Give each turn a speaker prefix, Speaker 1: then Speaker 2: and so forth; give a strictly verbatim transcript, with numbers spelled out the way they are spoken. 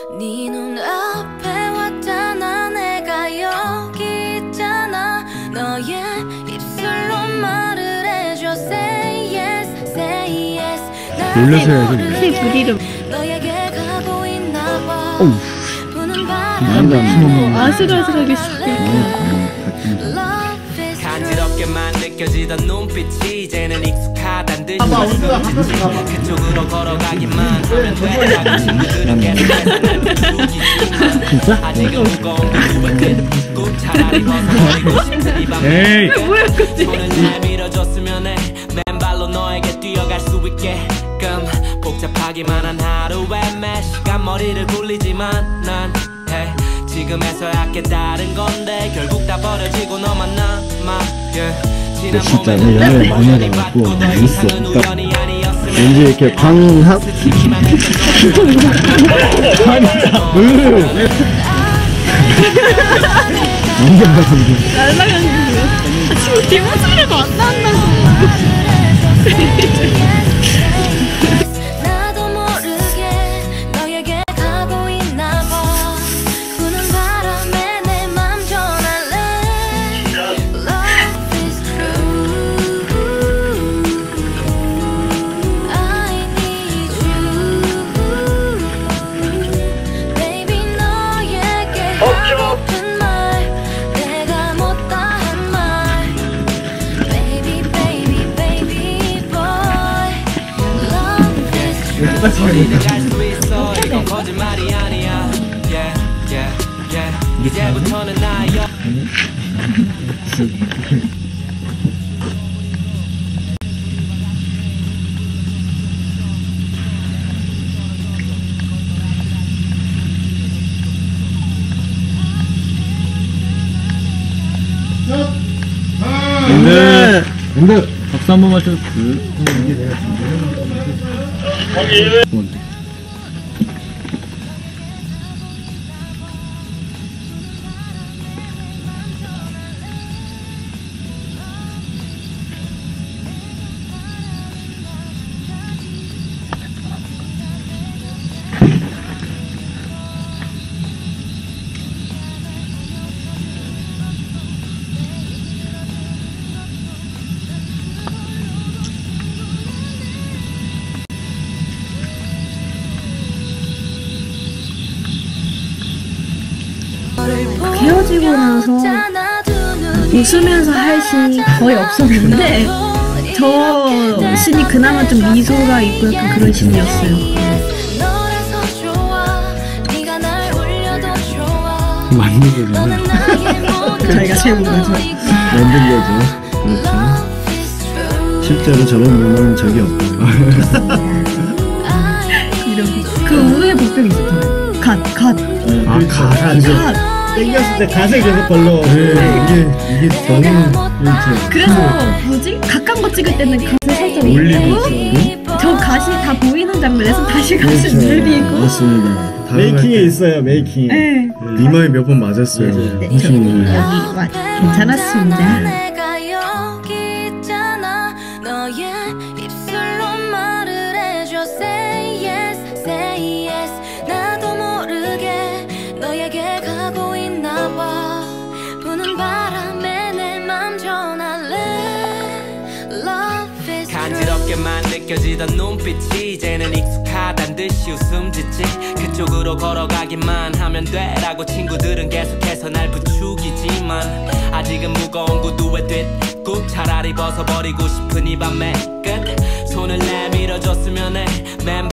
Speaker 1: 네 눈앞에 왔잖아. 내가 여기 있잖아. 너의 입술로 말을 해줘. Say yes, say yes.
Speaker 2: 놀려서 해야지.
Speaker 3: 키 부리름.
Speaker 1: 너에게 가고 있나 봐.
Speaker 2: 어우.
Speaker 1: 부는
Speaker 2: 많이
Speaker 1: 바람에
Speaker 3: 아슬아슬하게 씹힐까.
Speaker 4: 간지럽게만 느껴지던 눈빛이 이제는 익숙하단 듯이 숨지지. 그쪽으로 걸어가기만 하면 돼. 친구들은 계속해서 날 부추기지만 아직은 무거운 그룹을 뜯고 차라리 벗어버리고 싶은 이 밤에 손을 잘 밀어줬으면 해. 맨발로 너에게 뛰어갈 수 있게끔 복잡하기만 한 하루에 매 시간 머리를 굴리지만 난 hey, 지금에서야 깨달은 건데 결국 다 버려지고 너만 남아 yeah.
Speaker 2: 근데 진짜 내 연애를 많이 해가지고 있어. 딱 왠지 이렇게 광학 완전 같은데.
Speaker 3: 날라가는 거야. 지금 뒷모습이라도 안 나온다고.
Speaker 1: 나도 모르게 너에게 가고 있나 봐. 부는 바람에 내 맘 전할래. Love is true. I need you. Baby 너에게 하고픈 말 내가 못다한 말. Baby baby baby boy. Love is true.
Speaker 4: 어디든 갈 수 있어. 이건 거짓말이 아니야. Yeah, yeah, yeah. 이제부터는 나여.
Speaker 2: 근데 근데 박수 한 번만 쳐. 이게 내가 준비해.
Speaker 3: 헤어지고 나서 웃으면서 할 씬이 거의 없었는데 저 씬이 그나마 좀 미소가 있고 약간 그런 씬이었어요.
Speaker 2: 만든 거잖아.
Speaker 3: 자기가 제일 못해서
Speaker 2: 만든 거죠. 그렇죠. 실제로 저런 문화는 적이 없고.
Speaker 3: 이런 그 우에 복병이 있었잖아요. 갓, 갓,
Speaker 2: 아, 가,
Speaker 3: 갓.
Speaker 5: 땡겼을 때 갓을 계속 걸러.
Speaker 2: 네, 이게 이게 너무 그렇죠.
Speaker 3: 그래서 뭐지? 가까운 거 찍을 때는 갓을 살짝 올리고 저 갓이 다 보이는 장면에서 다시 갓을 늘리고.
Speaker 2: 맞습니다.
Speaker 5: 메이킹에 있어요, 메이킹.
Speaker 3: 네.
Speaker 2: 이마에 몇 번 맞았어요.
Speaker 3: 네,
Speaker 2: 하시는 거예요.
Speaker 3: 여기 와, 괜찮았습니다.
Speaker 1: 내가 여기 있잖아. 너의 입술로 말을 해줘. Say yes, say yes. 나도 모르게 너에게 가고 있나 봐. 부는 바람에 내 맘 전할래. Love is true.
Speaker 4: 간지럽게만 느껴지던 눈빛이 이제는 익숙하단 듯이 웃음 짓지. 그쪽으로 걸어가기만 하면 돼라고 친구들은 계속해서 날 부추기지만 아직은 무거운 구두에 뒷굽 차라리 벗어버리고 싶은 이 밤의 끝 손을 내밀어줬으면 해.